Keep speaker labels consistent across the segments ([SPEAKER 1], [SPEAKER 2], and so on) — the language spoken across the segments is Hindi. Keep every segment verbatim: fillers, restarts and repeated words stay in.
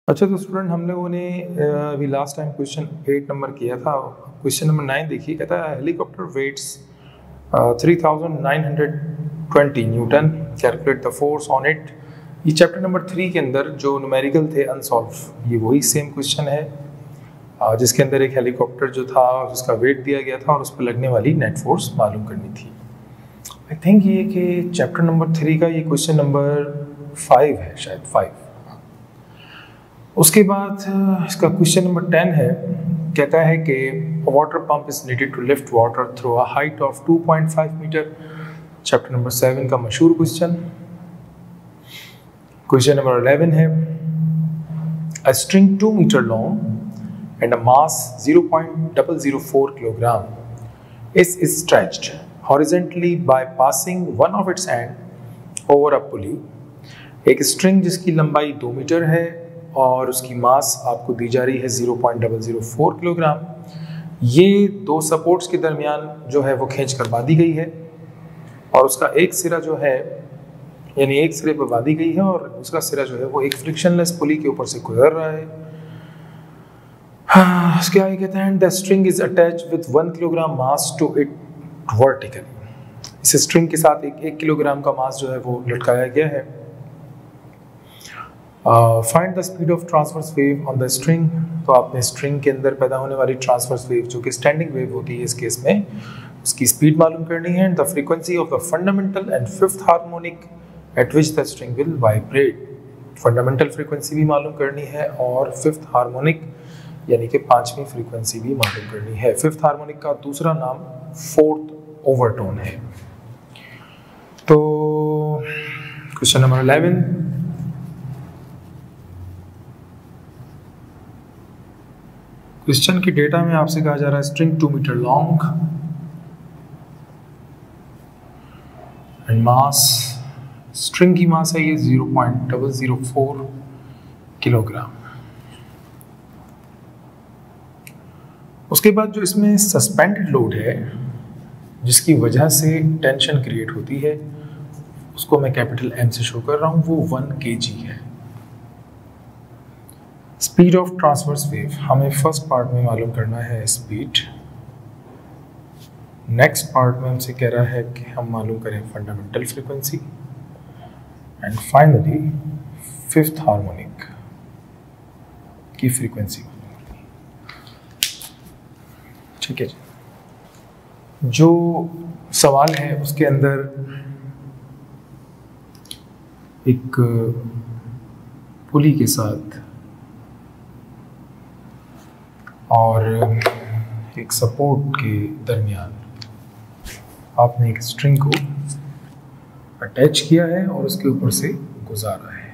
[SPEAKER 1] अच्छा तो स्टूडेंट हम लोगों ने अभी last time question eight number किया था। क्वेश्चन नंबर नाइन देखिए, कहता है helicopter weights three thousand nine hundred twenty newton, calculate the force on it. ये चैप्टर नंबर थ्री के अंदर जो न्यूमेरिकल थे अनसॉल्व, ये वही सेम क्वेश्चन है uh, जिसके अंदर एक हेलीकॉप्टर जो था उसका वेट दिया गया था और उस पर लगने वाली नेट फोर्स मालूम करनी थी। आई थिंक ये कि चैप्टर नंबर थ्री का ये क्वेश्चन नंबर फाइव है, शायद फाइव। उसके बाद इसका क्वेश्चन नंबर टेन है, कहता है कि water pump is needed to lift water through a height of two point five metre. Chapter number seven का मशहूर क्वेश्चन। क्वेश्चन नंबर इलेवन है, a string two metre long and a mass zero point zero zero four kilogram is stretched horizontally by passing one of its end over a pulley. एक स्ट्रिंग जिसकी लंबाई दो मीटर है और उसकी मास आपको दी जा रही है zero point zero zero four kilogram. ये दो सपोर्ट्स के दरमियान जो है वो खींच कर बांधी गई है और उसका एक सिरा जो है, यानी एक सिरे पर बांधी गई है और उसका सिरा जो है वो एक फ्रिक्शनलेस पुली के ऊपर से गुजर रहा है। हाँ, उसके आगे कहते हैं the string is attach with one kilogram mass to it vertically. इस स्ट्रिंग के साथ एक एक किलोग्राम का मास जो है वो लटकाया गया है। Find the speed of transverse wave on the string. तो आपने स्ट्रिंग के अंदर पैदा होने वाली ट्रांसवर्स वेव जो कि स्टैंडिंग वेव होती है इस केस में, उसकी स्पीड मालूम करनी है। The frequency of the fundamental and fifth harmonic at which the string will vibrate. Fundamental frequency भी मालूम करनी है और फिफ्थ हार्मोनिक यानी कि पांचवी फ्रीक्वेंसी भी मालूम करनी है। फिफ्थ हार्मोनिक का दूसरा नाम फोर्थ ओवरटोन है। तो क्वेश्चन नंबर इलेवन, क्वेश्चन की डेटा में आपसे कहा जा रहा है string two metre long and mass, string की मास है ये zero point zero zero four kilogram. उसके बाद जो इसमें सस्पेंडेड लोड है जिसकी वजह से टेंशन क्रिएट होती है उसको मैं कैपिटल एम से शो कर रहा हूँ, वो वन के जी है। स्पीड ऑफ ट्रांसवर्स वेव हमें फर्स्ट पार्ट में मालूम करना है स्पीड। नेक्स्ट पार्ट में हमसे कह रहा है कि हम मालूम करें fundamental frequency and finally fifth harmonic की फ्रीक्वेंसी मालूम करनी। ठीक है जी। जो सवाल है उसके अंदर एक पुली के साथ और एक सपोर्ट के दरमियान आपने एक स्ट्रिंग को अटैच किया है और उसके ऊपर से गुजारा है।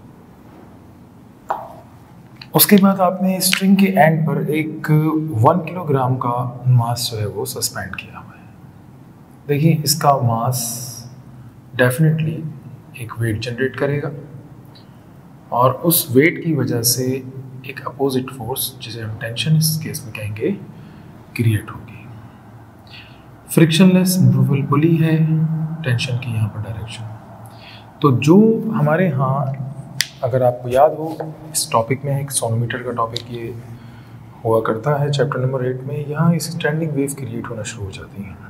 [SPEAKER 1] उसके बाद आपने स्ट्रिंग के एंड पर एक वन किलोग्राम का मास जो है वो सस्पेंड किया हुआ है। देखिए इसका मास डेफिनेटली एक वेट जनरेट करेगा और उस वेट की वजह से एक अपोजिट फोर्स जिसे हम टेंशन इस केस में कहेंगे क्रिएट होगी। फ्रिक्शनलेस मूवेबल पुली है, टेंशन की यहाँ पर डायरेक्शन। तो जो हमारे यहाँ अगर आपको याद हो इस टॉपिक में एक सोनोमीटर का टॉपिक ये हुआ करता है चैप्टर नंबर एट में, यहाँ इस स्टैंडिंग वेव क्रिएट होना शुरू हो जाती है।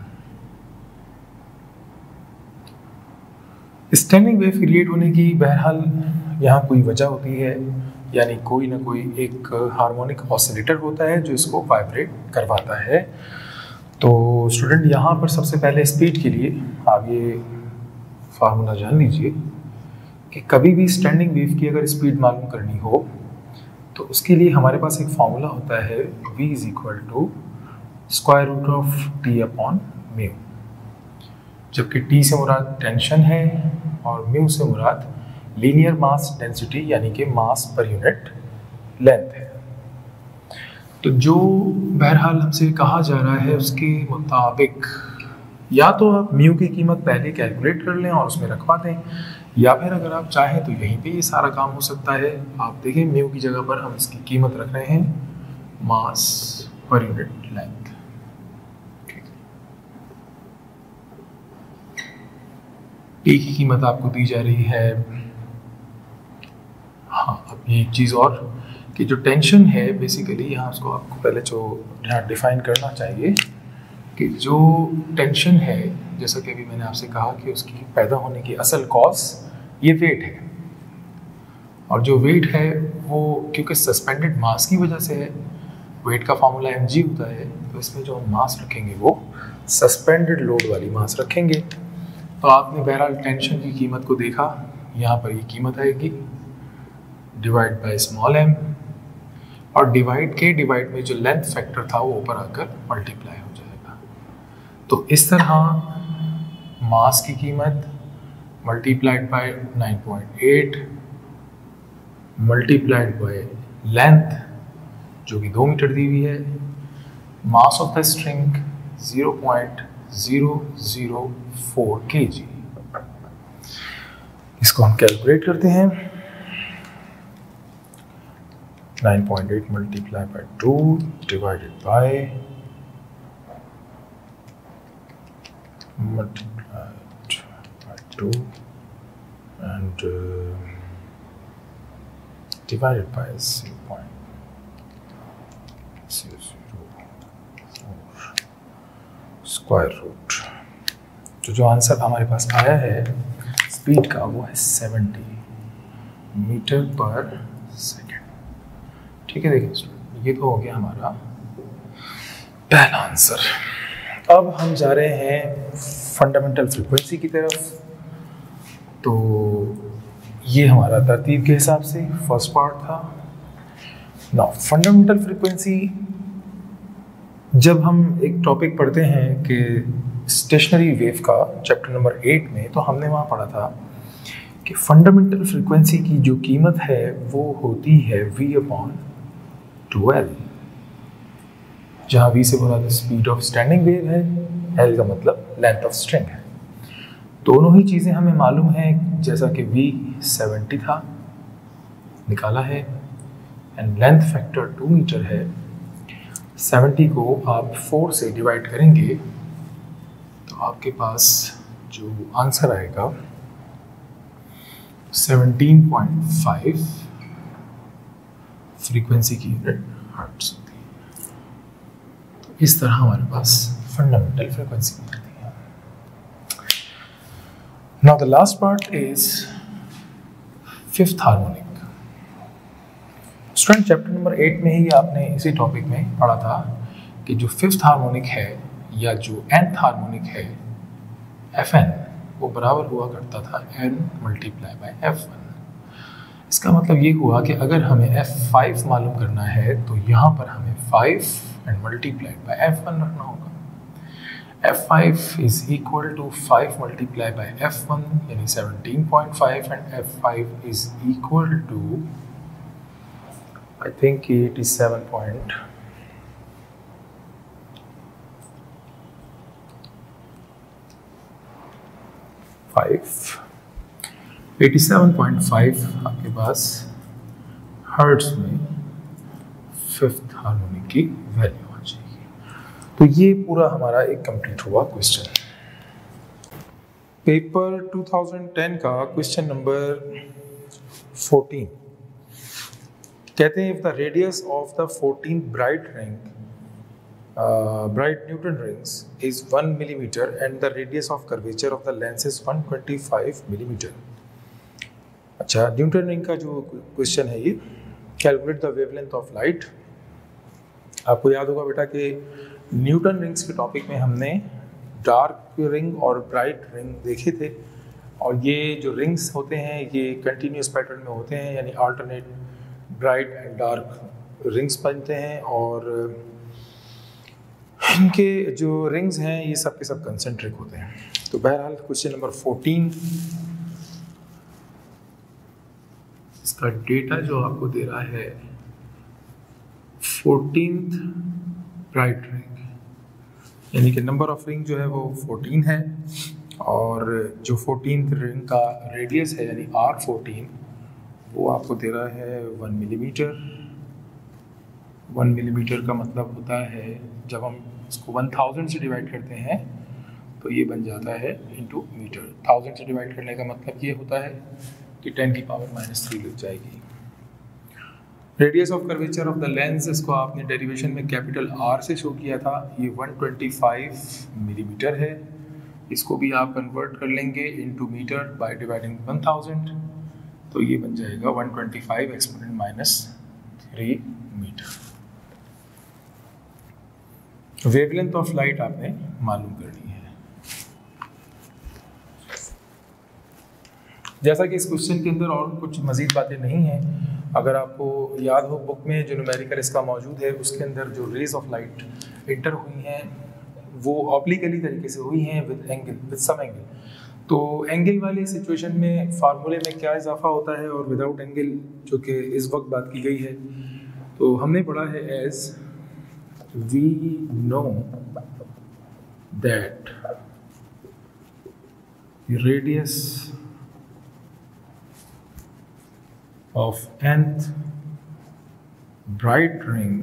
[SPEAKER 1] स्टैंडिंग वेव क्रिएट होने की बहरहाल यहाँ कोई वजह होती है, यानी कोई ना कोई एक हार्मोनिक ऑसिलेटर होता है जो इसको वाइब्रेट करवाता है। तो स्टूडेंट यहाँ पर सबसे पहले स्पीड के लिए आप ये फार्मूला जान लीजिए कि कभी भी स्टैंडिंग वेव की अगर स्पीड मालूम करनी हो तो उसके लिए हमारे पास एक फार्मूला होता है v is equal to square root of T upon mu, जबकि t से मुराद टेंशन है और म्यू से मुराद लीनियर मास डेंसिटी यानी कि मास पर यूनिट लेंथ है। तो जो बहरहाल हमसे कहा जा रहा है उसके मुताबिक या तो आप म्यू की कीमत पहले कैलकुलेट कर लें और उसमें रखवा दें, या फिर अगर आप चाहें तो यहीं पे ये सारा काम हो सकता है। आप देखें म्यू की जगह पर हम इसकी कीमत रख रहे हैं मास पर यूनिट लेंथ। टी की कीमत आपको दी जा रही है, हाँ अब ये एक चीज़ और कि जो टेंशन है बेसिकली यहाँ उसको आपको पहले जो यहाँ डिफाइन करना चाहिए कि जो टेंशन है, जैसा कि अभी मैंने आपसे कहा कि उसकी पैदा होने की असल कॉज ये वेट है, और जो वेट है वो क्योंकि सस्पेंडेड मास की वजह से है, वेट का फार्मूला एम जी होता है, तो इसमें जो हम मास रखेंगे वो सस्पेंडेड लोड वाली मास रखेंगे। तो आपने बहरहाल टेंशन की कीमत को देखा, यहाँ पर ये कीमत आएगी डिवाइड बाय स्मॉल एम, और डिवाइड के डिवाइड में जो लेंथ फैक्टर था वो ऊपर आकर मल्टीप्लाई हो जाएगा। तो इस तरह मास की कीमत multiplied by nine point eight multiplied by length जो कि दो मीटर दी हुई है, mass of the string zero point zero zero four KG. इसको हम कैलकुलेट करते हैं। Nine point eight multiply by two divided by multiplied by two and divided by zero point zero zero four square root. तो जो आंसर हमारे पास आया है स्पीड का वो है सेवेंटी मीटर पर सेकेंड। ठीक है, देखिए ये तो हो गया हमारा पहला आंसर। अब हम जा रहे हैं फंडामेंटल फ्रीक्वेंसी की तरफ। तो ये हमारा तरतीब के हिसाब से फर्स्ट पार्ट था। ना फंडामेंटल फ्रीक्वेंसी, जब हम एक टॉपिक पढ़ते हैं कि स्टेशनरी वेव का चैप्टर नंबर एट में, तो हमने वहाँ पढ़ा था कि फंडामेंटल फ्रीक्वेंसी की जो कीमत है वो होती है v अपॉन टू एल, जहाँ v से बोला स्पीड ऑफ स्टैंडिंग वेव है, l का मतलब लेंथ ऑफ स्ट्रिंग है। दोनों ही चीज़ें हमें मालूम है, जैसा कि v सेवेंटी था निकाला है and length factor two metre है। सेवेंटी को आप फोर से डिवाइड करेंगे तो आपके पास जो आंसर आएगा सेवनटीन पॉइंट फाइव फ्रीक्वेंसी की यूनिट हर्ट्ज होती है। तो इस तरह हमारे पास फंडामेंटल फ्रीक्वेंसी होती है। Now the last part is fifth harmonic. Student chapter number eight में ही आपने इसी टॉपिक में पढ़ा था कि जो फिफ्थ हार्मोनिक है या जो nth हार्मोनिक है एफ एन, वो बराबर हुआ करता था n multiply by F one. इसका मतलब ये हुआ कि अगर हमें एफ फाइव मालूम करना है तो यहाँ पर हमें five and multiplied by F one रखना होगा। F five is equal to five multiply by F one यानी seventeen point five and F five is equal to I think eighty seven point five eighty seven point five आपके पास हर्ट्ज में फिफ्थ हार्मोनिक की वैल्यू आ जाएगी। तो ये पूरा हमारा एक कंप्लीट हुआ question. Paper two thousand ten का क्वेश्चन नंबर फोर्टीन कहते हैं, if the radius of the fourteen bright ring bright Newton rings is one millimetre and the radius of curvature of the lens is one twenty five millimetre. अच्छा, न्यूटन रिंग का जो क्वेश्चन है ये, calculate the wavelength of light. आपको याद होगा बेटा कि न्यूटन रिंग्स के टॉपिक में हमने डार्क रिंग और ब्राइट रिंग देखे थे, और ये जो रिंग्स होते हैं ये कंटिन्यूस पैटर्न में होते हैं, यानी alternate bright and dark rings बनते हैं, और इनके जो रिंग्स हैं ये सब के सब कंसेंट्रिक होते हैं। तो बहरहाल क्वेश्चन नंबर फोर्टीन, इसका डेटा जो आपको दे रहा है फोर्टीन्थ ब्राइट रिंग, यानी कि नंबर ऑफ रिंग जो है वो फोर्टीन है, और जो फोर्टीन्थ रिंग का रेडियस है यानी आर फोर्टीन वो आपको दे रहा है वन मिलीमीटर। वन मिलीमीटर का मतलब होता है जब हम इसको वन थाउजेंड से डिवाइड करते हैं तो ये बन जाता है इंटू मीटर। थाउजेंड से डिवाइड करने का मतलब ये होता है कि टेन की पावर माइनस थ्री लग जाएगी। Radius of curvature of the lens, इसको आपने डेरिवेशन में कैपिटल आर से शो किया था, ये वन ट्वेंटी फाइव मिलीमीटर है। इसको भी आप कन्वर्ट कर लेंगे into metre by dividing one thousand, तो ये बन जाएगा one twenty five exponent minus three metre. Wavelength of light आपने मालूम करनी है। जैसा कि इस क्वेश्चन के अंदर और कुछ मज़ीद बातें नहीं हैं, अगर आपको याद हो बुक में जो न्यूमेरिकल इसका मौजूद है उसके अंदर जो रेज ऑफ लाइट इंटर हुई हैं वो ऑब्लिकली तरीके से हुई हैं with angle, with some angle. तो एंगल वाली सिचुएशन में फार्मूले में क्या इजाफा होता है और विदाउट एंगल जो कि इस वक्त बात की गई है, तो हमने पढ़ा है as we know that radius of nth bright ring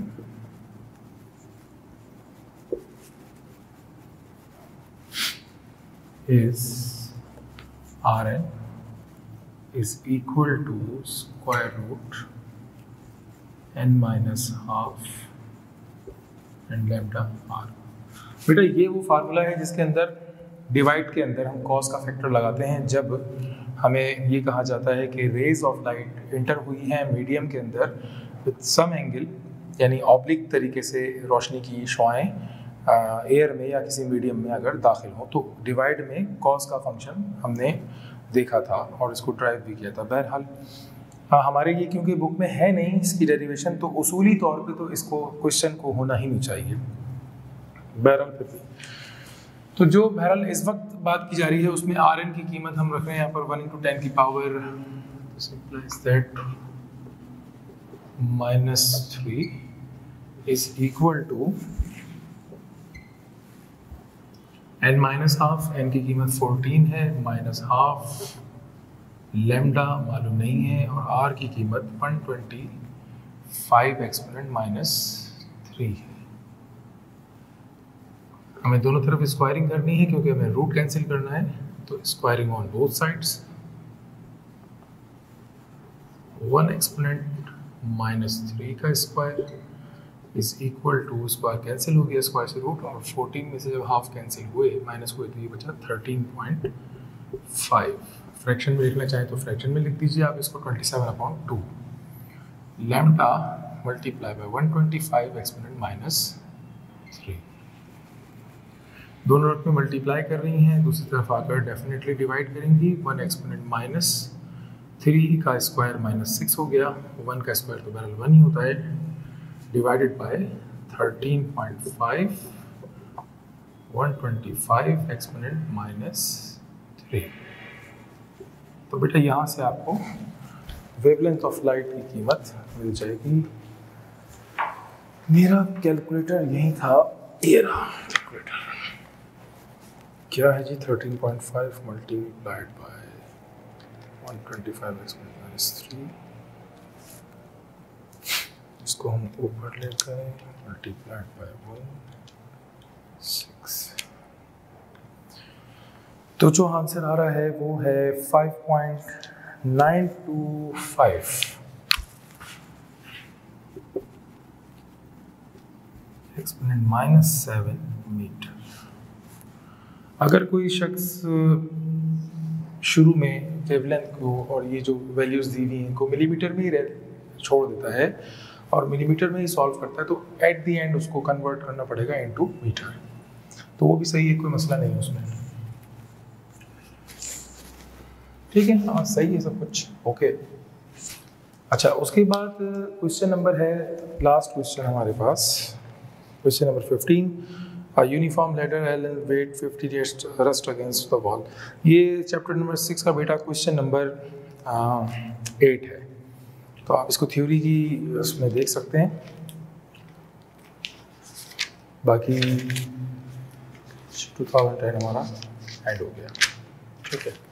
[SPEAKER 1] is Rn is equal to square root n minus half and lambda r। बेटा ये वो फार्मूला है जिसके अंदर डिवाइड के अंदर हम कॉस का फैक्टर लगाते हैं जब हमें ये कहा जाता है कि रेज ऑफ लाइट इंटर हुई हैं मीडियम के अंदर विद सम एंगल, यानी ऑब्लिक तरीके से रोशनी की शुआएं एयर में या किसी मीडियम में अगर दाखिल हो, तो डिवाइड में कॉस का फंक्शन हमने देखा था और इसको ड्राइव भी किया था। बहरहाल हमारे ये क्योंकि बुक में है नहीं इसकी डेरिवेशन, तो उसूली तौर पे तो इसको क्वेश्चन को होना ही नहीं चाहिए। बहरहाल फिर भी तो जो बहरहाल इस वक्त बात की जा रही है उसमें आर एन की कीमत हम रख रहे हैं यहाँ पर वन इंटू टेन की power that minus three is equal to N minus half. N की कीमत फोर्टीन है, माइनस हाफ लेमडा मालूम नहीं है, और आर की कीमत one twenty five exponent minus three है। हमें दोनों तरफ स्क्वायरिंग करनी है क्योंकि हमें रूट कैंसिल करना है, तो squaring on both sides. One exponent minus three का square is equal to, square cancel हो गया स्क्वायर से रूट, और फोर्टीन में से जब हाफ कैंसिल हुए माइनस हुए तो ये बचा थर्टीन पॉइंट फाइव। फ्रैक्शन में लिखना चाहें तो फ्रैक्शन में लिख दीजिए आप इसको twenty seven upon two lambda multiply by one twenty five exponent minus three. दोनों रकम में मल्टीप्लाई कर रही हैं, दूसरी तरफ आकर डेफिनेटली डिवाइड करेंगी। वन एक्सपोनेंट माइनस थ्री का स्क्वायर माइनस सिक्स हो गया, वन का स्क्वायर तो बहरहाल वन ही होता है, divided by thirteen point five one twenty five exponent minus three. तो बेटा यहाँ से आपको वेवलेंथ ऑफ लाइट की कीमत मिल जाएगी। मेरा कैलकुलेटर यही था, ये रहा कैलकुलेटर। क्या है जी, thirteen point five multiplied by one twenty five exponent minus three, इसको हम ऊपर ले गए, मल्टीप्लाइड बाय वन सिक्स। तो जो आंसर आ रहा है वो है five point nine two five. Exponent minus seven metre. अगर कोई शख्स शुरू में वेवलेंथ को और ये जो वैल्यूज दी हुई हैं को मिलीमीटर में ही छोड़ देता है और मिलीमीटर में ही सॉल्व करता है, तो एट द एंड उसको कन्वर्ट करना पड़ेगा इनटू मीटर। तो वो भी सही है, कोई मसला नहीं है उसमें। ठीक है, हाँ सही है सब कुछ, ओके। अच्छा, उसके बाद क्वेश्चन नंबर है, लास्ट क्वेश्चन हमारे पास, question number fifteen. Uniform letter L and weight fifty rust against the wall. ये चैप्टर नंबर सिक्स का बेटा क्वेश्चन नंबर एट है, तो आप इसको थ्योरी की उसमें देख सकते हैं। बाकी टू थाउजेंड टेन हमारा एंड हो गया, ठीक है।